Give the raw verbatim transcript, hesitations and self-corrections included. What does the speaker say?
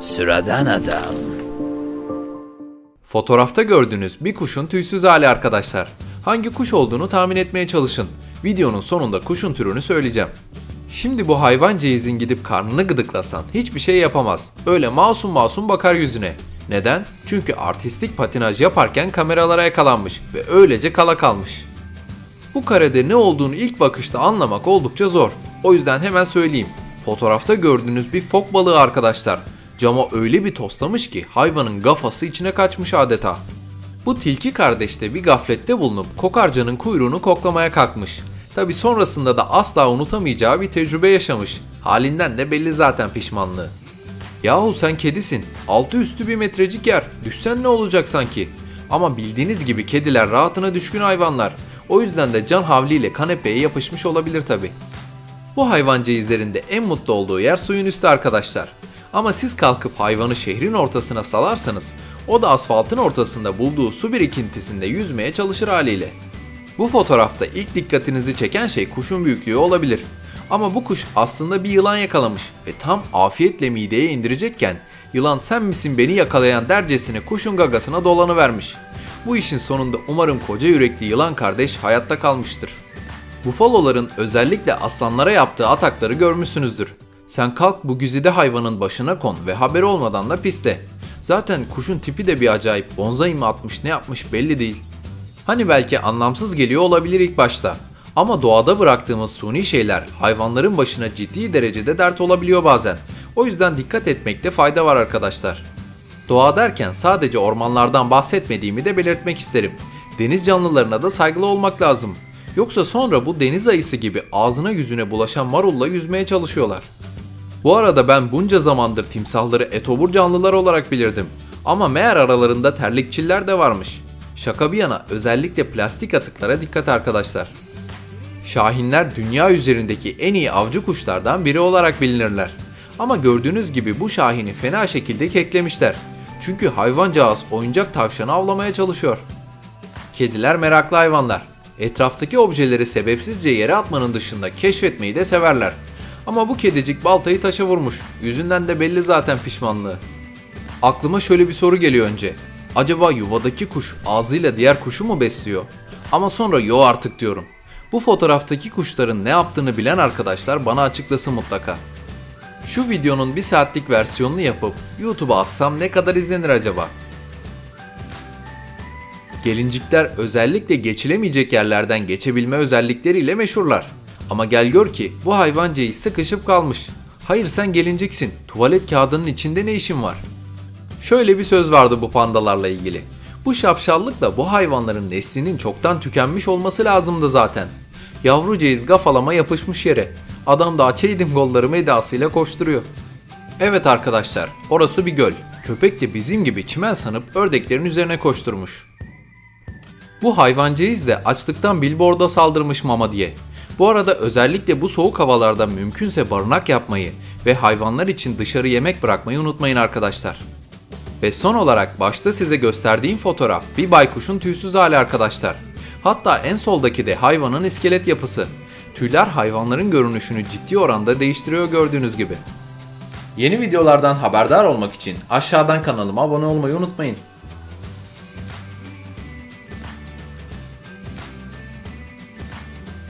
Sıradan adam. Fotoğrafta gördüğünüz bir kuşun tüysüz hali arkadaşlar. Hangi kuş olduğunu tahmin etmeye çalışın. Videonun sonunda kuşun türünü söyleyeceğim. Şimdi bu hayvancağızın gidip karnını gıdıklasan hiçbir şey yapamaz. Öyle masum masum bakar yüzüne. Neden? Çünkü artistik patinaj yaparken kameralara yakalanmış ve öylece kala kalmış. Bu karede ne olduğunu ilk bakışta anlamak oldukça zor. O yüzden hemen söyleyeyim. Fotoğrafta gördüğünüz bir fok balığı arkadaşlar. Cama öyle bir toslamış ki hayvanın kafası içine kaçmış adeta. Bu tilki kardeş de bir gaflette bulunup kokarcanın kuyruğunu koklamaya kalkmış. Tabi sonrasında da asla unutamayacağı bir tecrübe yaşamış. Halinden de belli zaten pişmanlığı. Yahu sen kedisin, altı üstü bir metrecik yer, düşsen ne olacak sanki? Ama bildiğiniz gibi kediler rahatına düşkün hayvanlar. O yüzden de can havliyle kanepeye yapışmış olabilir tabi. Bu hayvancağızların de en mutlu olduğu yer suyun üstü arkadaşlar. Ama siz kalkıp hayvanı şehrin ortasına salarsanız o da asfaltın ortasında bulduğu su birikintisinde yüzmeye çalışır haliyle. Bu fotoğrafta ilk dikkatinizi çeken şey kuşun büyüklüğü olabilir. Ama bu kuş aslında bir yılan yakalamış ve tam afiyetle mideye indirecekken yılan sen misin beni yakalayan dercesine kuşun gagasına dolanıvermiş. Bu işin sonunda umarım koca yürekli yılan kardeş hayatta kalmıştır. Bufaloların özellikle aslanlara yaptığı atakları görmüşsünüzdür. Sen kalk bu güzide hayvanın başına kon ve haberi olmadan da piste. Zaten kuşun tipi de bir acayip, bonzai mi atmış ne yapmış belli değil. Hani belki anlamsız geliyor olabilir ilk başta. Ama doğada bıraktığımız suni şeyler hayvanların başına ciddi derecede dert olabiliyor bazen. O yüzden dikkat etmekte fayda var arkadaşlar. Doğa derken sadece ormanlardan bahsetmediğimi de belirtmek isterim. Deniz canlılarına da saygılı olmak lazım. Yoksa sonra bu deniz ayısı gibi ağzına yüzüne bulaşan marulla yüzmeye çalışıyorlar. Bu arada ben bunca zamandır timsahları etobur canlılar olarak bilirdim. Ama meğer aralarında terlikçiller de varmış. Şaka bir yana özellikle plastik atıklara dikkat arkadaşlar. Şahinler dünya üzerindeki en iyi avcı kuşlardan biri olarak bilinirler. Ama gördüğünüz gibi bu şahini fena şekilde keklemişler. Çünkü hayvancağız oyuncak tavşanı avlamaya çalışıyor. Kediler meraklı hayvanlar. Etraftaki objeleri sebepsizce yere atmanın dışında keşfetmeyi de severler. Ama bu kedicik baltayı taşa vurmuş. Yüzünden de belli zaten pişmanlığı. Aklıma şöyle bir soru geliyor önce. Acaba yuvadaki kuş ağzıyla diğer kuşu mu besliyor? Ama sonra yo artık diyorum. Bu fotoğraftaki kuşların ne yaptığını bilen arkadaşlar bana açıklasın mutlaka. Şu videonun bir saatlik versiyonunu yapıp YouTube'a atsam ne kadar izlenir acaba? Gelincikler özellikle geçilemeyecek yerlerden geçebilme özellikleriyle meşhurlar. Ama gel gör ki bu hayvancağız sıkışıp kalmış. Hayır sen gelinciksin, tuvalet kağıdının içinde ne işin var? Şöyle bir söz vardı bu pandalarla ilgili. Bu şapşallıkla bu hayvanların neslinin çoktan tükenmiş olması lazımdı zaten. Yavrucağız gafalama yapışmış yere. Adam da açaydım kollarımı edasıyla koşturuyor. Evet arkadaşlar, orası bir göl. Köpek de bizim gibi çimen sanıp ördeklerin üzerine koşturmuş. Bu hayvancağız da açlıktan billboard'a saldırmış mama diye. Bu arada özellikle bu soğuk havalarda mümkünse barınak yapmayı ve hayvanlar için dışarı yemek bırakmayı unutmayın arkadaşlar. Ve son olarak başta size gösterdiğim fotoğraf bir baykuşun tüysüz hali arkadaşlar. Hatta en soldaki de hayvanın iskelet yapısı. Tüyler hayvanların görünüşünü ciddi oranda değiştiriyor gördüğünüz gibi. Yeni videolardan haberdar olmak için aşağıdan kanalıma abone olmayı unutmayın.